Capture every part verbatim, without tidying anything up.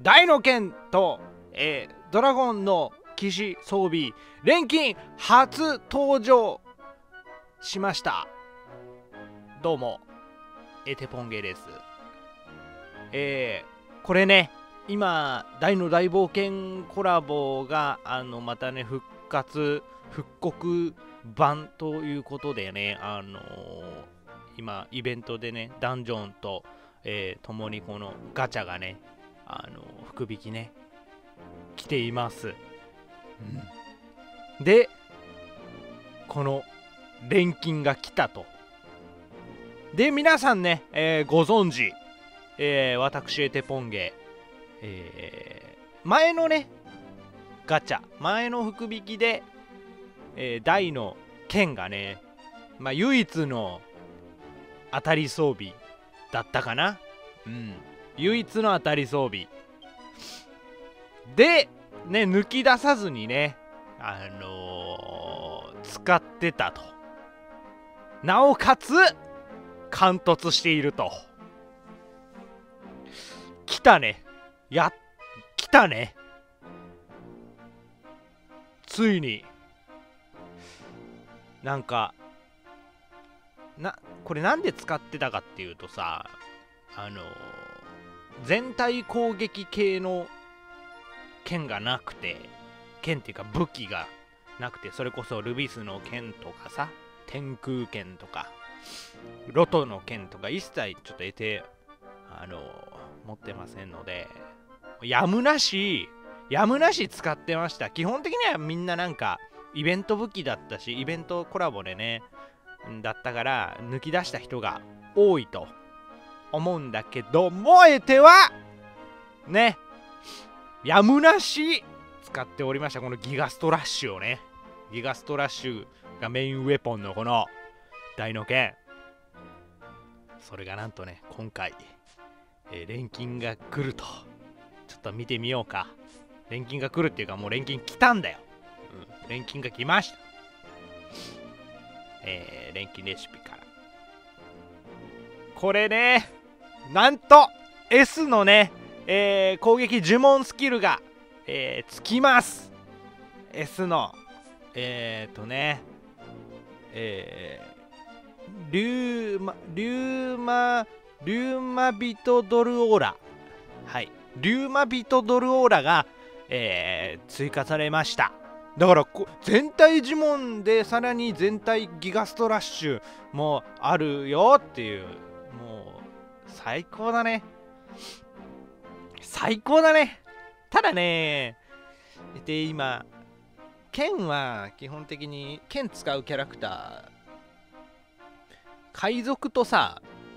大の剣と、えー、ドラゴンの騎士装備錬金初登場しました。どうもエテポンゲです。えー、これね、今大の大冒険コラボがあのまたね復活復刻版ということでね、あのー、今イベントでねダンジョンと、えー、共にこのガチャがね、あのー、福引きね来ています、うん、でこの錬金が来たと。で皆さんね、えー、ご存知、えー、私エテポンゲ、えー、前のねガチャ前の福引きで、えー、大の剣がね、まあ、唯一の当たり装備だったかな。うん唯一の当たり装備でね、抜き出さずにね、あのー、使ってたと。なおかつ貫突していると。来たね。や来たね。ついになんかなこれなんで使ってたかっていうとさ、あのー、全体攻撃系の剣がなくて、剣っていうか武器がなくて、それこそルビスの剣とかさ、天空剣とかロトの剣とか一切ちょっと得て、あのー、持ってませんので、やむなしやむなし使ってました。基本的にはみんななんかイベント武器だったし、イベントコラボでねだったから抜き出した人が多いと思うんだけど、もえてはねやむなし使っておりました。このギガストラッシュをね、ギガストラッシュがメインウェポンのこの大の剣、それがなんとね今回、えー、錬金が来ると。ちょっと見てみようか。錬金が来るっていうかもう錬金来たんだよ、うん、錬金が来ました。えー、錬金レシピからこれね、なんと S のね、えー、攻撃呪文スキルが、えー、つきます。 S のえー、っとねえー、リューマリューマリューマビトドルオーラ、はいリューマビトドルオーラが、えー、追加されました。だからこ全体呪文でさらに全体ギガストラッシュもあるよっていう、もう最高だね最高だね。ただねで今剣は基本的に剣使うキャラクター海賊とさ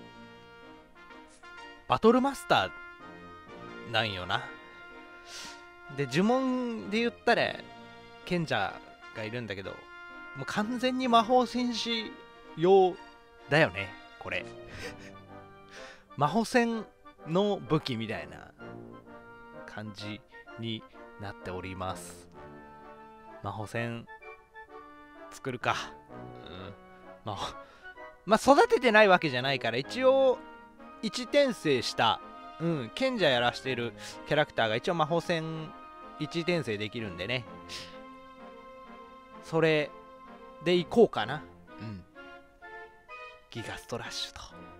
バトルマスターなんよな。で呪文で言ったら賢者がいるんだけど、もう完全に魔法戦士用だよねこれ魔法戦の武器みたいな感じになっております。魔法戦作るか、うんまあ、まあ育ててないわけじゃないから、一応いち転生したうん賢者やらしてるキャラクターが一応魔法戦いち転生できるんでね、それでいこうかな。うんギガストラッシュと。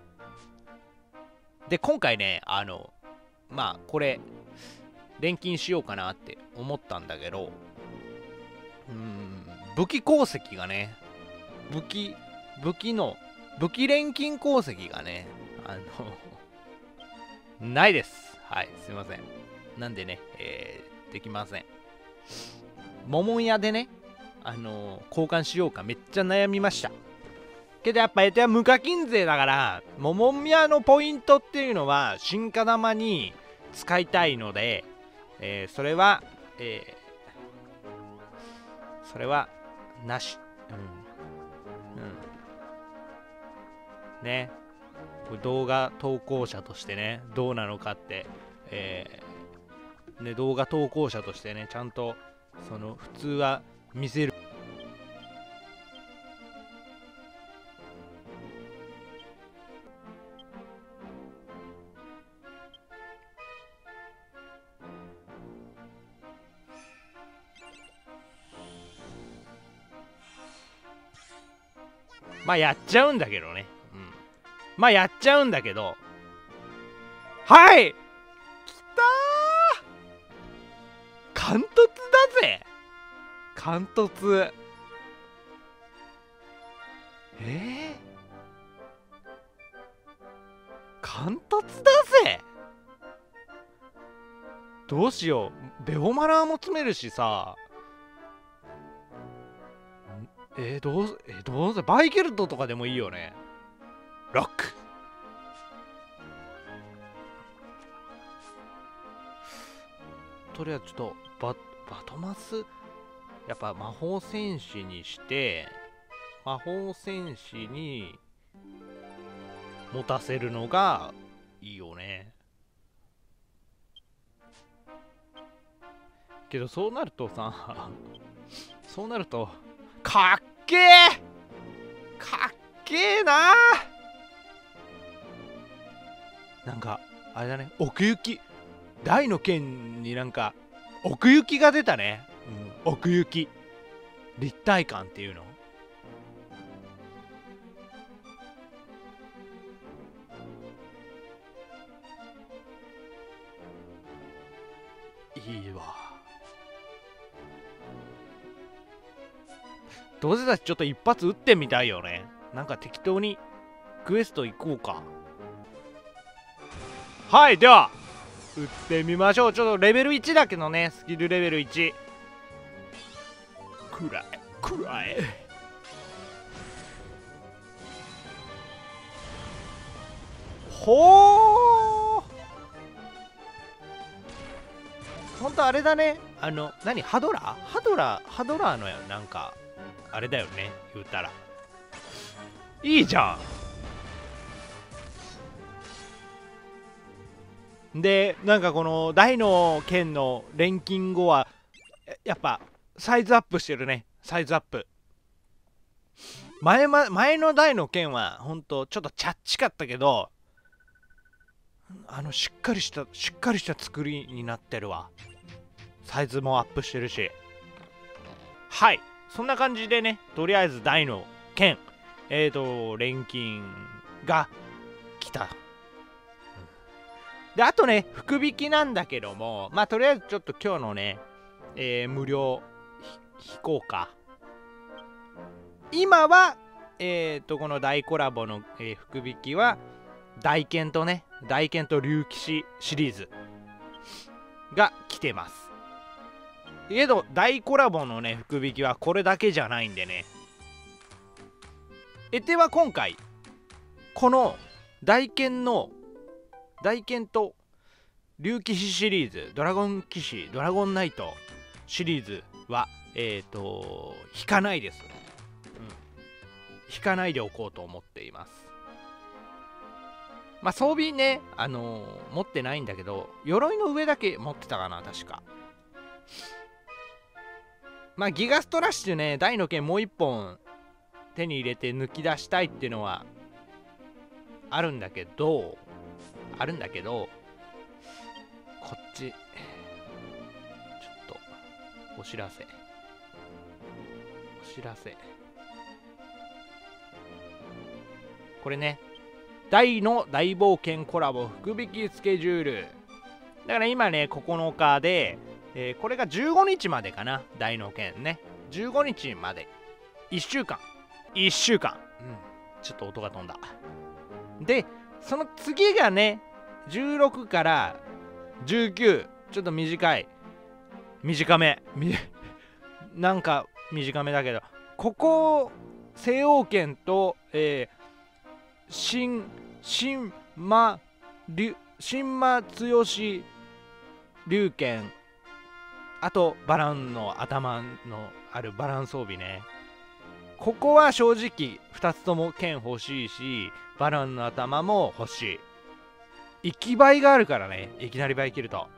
で今回ねあのまあこれ錬金しようかなって思ったんだけど、うーん武器鉱石がね武器武器の武器錬金鉱石がねあのないです。はいすいません。なんでね、えー、できません。桃屋でねあのー、交換しようかめっちゃ悩みましたけど、やっぱエテは無課金税だから桃屋のポイントっていうのは進化玉に使いたいので、えー、それは、えー、それはなし。うんうんね動画投稿者としてねどうなのかって、えーね、動画投稿者としてねちゃんとその普通は見せる。 まあやっちゃうんだけどね。うん。まあやっちゃうんだけど。はい、きたー、貫突だぜ。貫突。えー、貫突だぜ。どうしよう。ベオマラーも詰めるしさ。えー、どうえー、どうせバイケルトとかでもいいよね。ロック。とりあえずちょっとババトマスやっぱ魔法戦士にして魔法戦士に持たせるのがいいよね。けどそうなるとさそうなるとかっけえかっけえなー。なんかあれだね、奥行き大の剣になんか奥行きが出たね、うん、奥行き立体感っていうの。いいわ。どうせだしちょっと一発撃ってみたいよね。なんか適当にクエスト行こうか。はい、では撃ってみましょう。ちょっとレベルいちだけどね、スキルレベルいち。くらえくらえ。ほー、ほんとあれだね。あの何、ハドラーハドラーハドラーのなんかあれだよね、言うたら。いいじゃん。でなんかこの大の剣の錬金後はやっぱサイズアップしてるね。サイズアップ。前, ま、前の大の剣はほんとちょっとチャッチかったけど、あのしっかりしたしっかりした作りになってるわ。サイズもアップしてるし。はい、そんな感じでね、とりあえず大の剣えーと錬金が来た。であとね、福引きなんだけども、まあとりあえずちょっと今日のね、えー、無料引こうか。今はえーとこの大コラボの、えー、福引きは大剣とね、大剣と竜騎士シリーズが来てます。けど大コラボのね福引きはこれだけじゃないんでね。えては今回この大剣の大剣と竜騎士シリーズ、ドラゴン騎士ドラゴンナイトシリーズはえっ、ー、と引かないです、うん、引かないでおこうと思っています。まあ装備ね、あのー、持ってないんだけど、鎧の上だけ持ってたかな確か。まあギガストラッシュね、大の剣もう一本手に入れて抜き出したいっていうのはあるんだけどあるんだけどこっちちょっとお知らせお知らせこれね、大の大冒険コラボ福引きスケジュールだから今ねここのかで、えー、これがじゅうごにちまでかな。大の剣ねじゅうごにちまでいっしゅうかんいっしゅうかん、うん、ちょっと音が飛んだ。でその次がねじゅうろくからじゅうきゅう、ちょっと短い短めなんか短めだけど、ここ西欧圏と、えー、新新魔竜新魔強し龍剣、あとバランの頭のあるバラン装備ね。ここは正直ふたつとも剣欲しいし、バランの頭も欲しい。生き倍があるからね、いきなり倍切ると。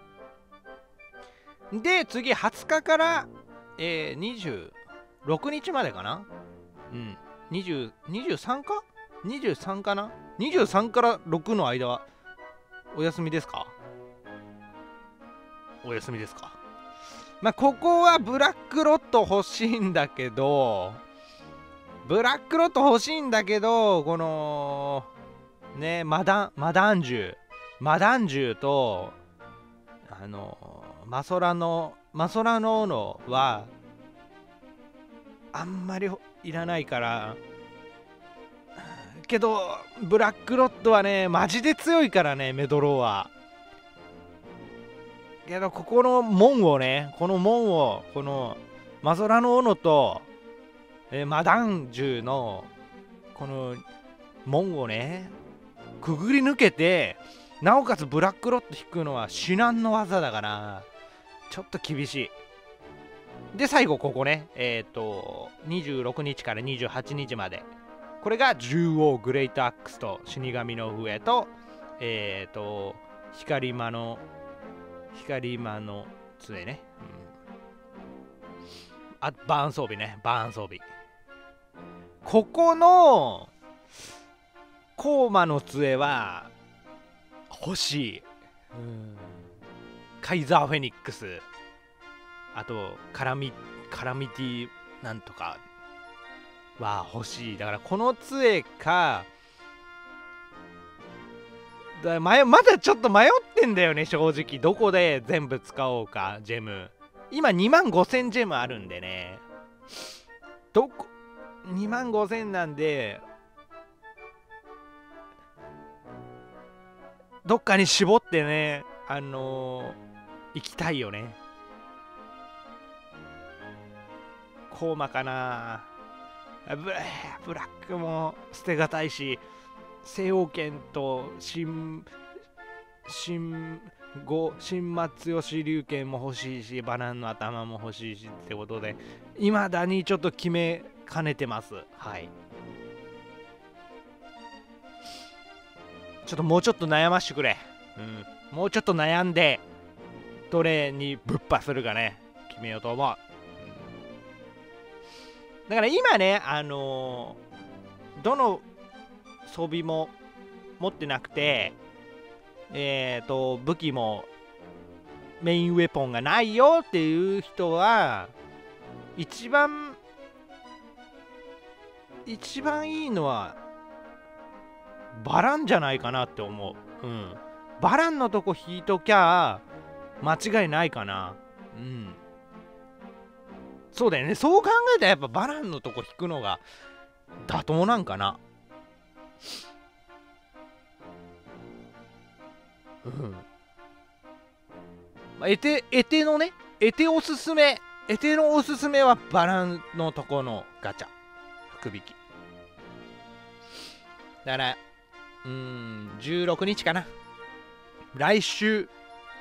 で次はつかから、えー、にじゅうろくにちまでかな。うんにじゅう、にじゅうさんかにじゅうさんかな。にじゅうさんからろくの間はお休みですかお休みですか。まあここはブラックロット欲しいんだけど、 ブラックロット欲しいんだけど、このねマダンマダン銃マダン銃とあのマソラのマソラの斧はあんまりいらないから、けどブラックロットはねマジで強いからね、メドローは。けどここの門をねこの門をこのマソラの斧とえマダン銃のこの門をねくぐり抜けて、なおかつブラックロット引くのは至難の技だからちょっと厳しい。で最後ここねえっ、ー、とにじゅうろくにちからにじゅうはちにちまで、これが獣王グレイトアックスと死神の笛とえっ、ー、と光魔の光魔の杖ね、うん、あバーン装備ねバーン装備。ここのコーマの杖は欲しい。うん、カイザーフェニックス、あとカラミカラミティなんとかは欲しい。だからこの杖かだ迷まだちょっと迷ってんだよね正直、どこで全部使おうか。ジェム今にまんごせんジェムあるんでね、どこにまんごせんなんでどっかに絞ってねあのー、行きたいよね。コーマかな。ブブラックも捨てがたいし、西欧剣と新新五新松吉龍剣も欲しいし、バナンの頭も欲しいしってことで、いまだにちょっと決めかねてます。はい、ちょっともうちょっと悩ましてくれ。うん、もうちょっと悩んでどれにぶっ破するかね決めようと思う。だから今ねあのー、どの装備も持ってなくて、えっと武器もメインウェポンがないよっていう人は一番一番いいのはバランじゃないかなって思う。うん、バランのとこ引いときゃ間違いないかな。うん、そうだよね。そう考えたらやっぱバランのとこ引くのが妥当なんかな。うん。まあ、エテ、エテのね、エテおすすめ、エテのおすすめはバランのとこのガチャ。福引き。だから、うーん、じゅうろくにちかな。来週、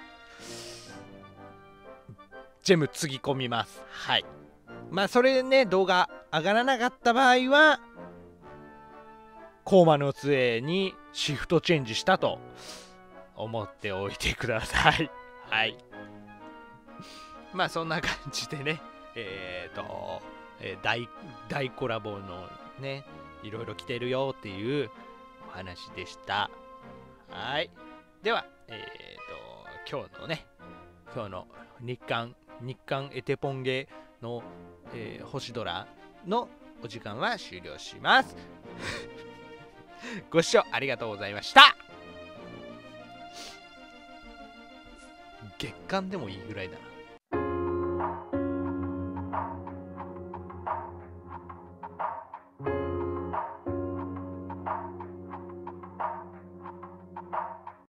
ジェムつぎ込みます。はい。まあ、それね、動画上がらなかった場合は、コーマの杖にシフトチェンジしたと思っておいてください。はい。まあそんな感じでね、えっ、ー、と、えー、大大コラボのね、いろいろ来てるよっていうお話でした。はい。では、えっ、ー、と、今日のね、今日の日刊、日刊エテポンゲの、えー、星空のお時間は終了します。ご視聴ありがとうございました。月間でもいいぐらいだな。